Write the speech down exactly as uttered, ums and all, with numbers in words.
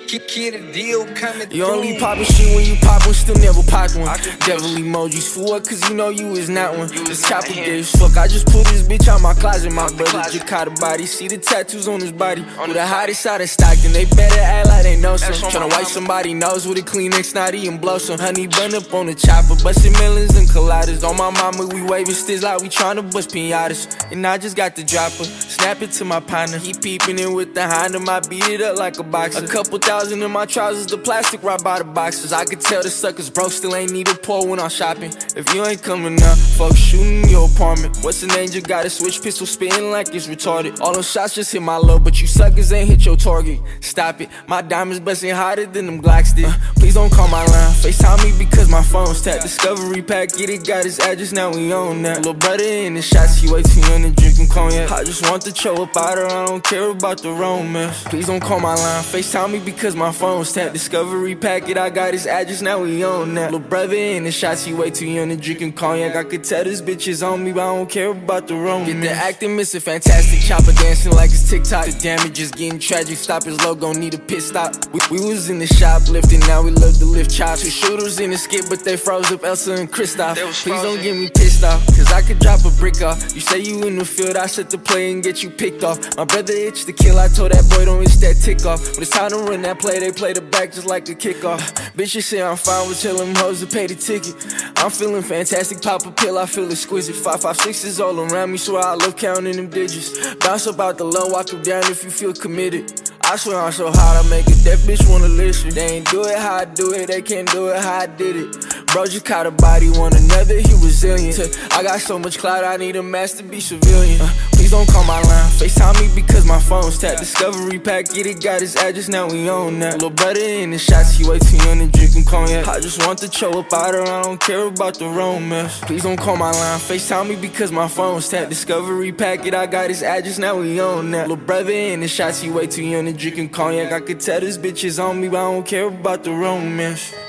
Kid a deal coming. You only poppin' shit when you pop one, still never popped one. Devil emojis for what? Cause you know you is not one. This chopper gay as fuck. I just put this bitch out my closet. My brother just caught a body. See the tattoos on his body. Who the hottest out of Stockton? They better act like they know some. Tryna wipe somebody nose with a Kleenex snotty and blow some. Honey bun up on the chopper, bustin' millions and colliders. On my mama, we waving sticks like we tryna bust pinatas. And I just got the dropper, snap it to my partner. He peeping in with the Honda, I beat it up like a boxer. A couple thousand in my trousers, the plastic right by the boxes. I could tell the suckers broke, still ain't need a pour when I'm shopping. If you ain't coming up, fuck shooting your apartment. What's an angel? Got a switch pistol spitting like it's retarded. All them shots just hit my low, but you suckers ain't hit your target. Stop it, my diamonds bustin' hotter than them Glocks did. Uh, please don't call my line, FaceTime me because my phone's tapped. Discovery pack, get it, got his address, now we own that. Little brother in the shots, he way too young to drinking cognac. I just want to show up out her, I don't care about the romance. Please don't call my line, FaceTime me because my phone's tapped. Discovery packet, I got his address, now we own that. Little brother in the shots, he way too young to drinking cognac. I could tell this bitch is on me, but I don't care about the romance. Get the acting, Mister Fantastic, chopper dancing like it's TikTok. The damage is getting tragic, stop his logo, need a pit stop. We, we was in the shop lifting, now we love to lift chops. Two shooters in the skip, but they froze up Elsa and Kristoff. Please don't get me pissed off, cause I could drop a brick off. You say you in the field, I set the play and get you picked off. My brother itched to kill, I told that boy don't itch that tick off. But it's time to run that play, they play the back just like a kickoff. Bitches say I'm fine, we'll tell them hoes to pay the ticket. I'm feeling fantastic, pop a pill, I feel exquisite. Five, five, sixes all around me, swear I love counting them digits. Bounce up out the low, walk up down if you feel committed. I swear I'm so hot, I make a deaf bitch wanna listen. They ain't do it how I do it, they can't do it how I did it. Bro just caught a body, want another, he resilient. I got so much clout, I need a master be civilian. uh, Please don't call my line, FaceTime me because my phone's tapped. Discovery pack, get it, got his address, now we own that. Little brother in the shots, he way too young to drinking cognac. I just want to show up out her, I don't care about the romance. Please don't call my line, FaceTime me because my phone's tapped. Discovery packet, I got his address, now we own that. Little brother in the shots, he way too young to drinking cognac. I could tell this bitch is on me, but I don't care about the romance.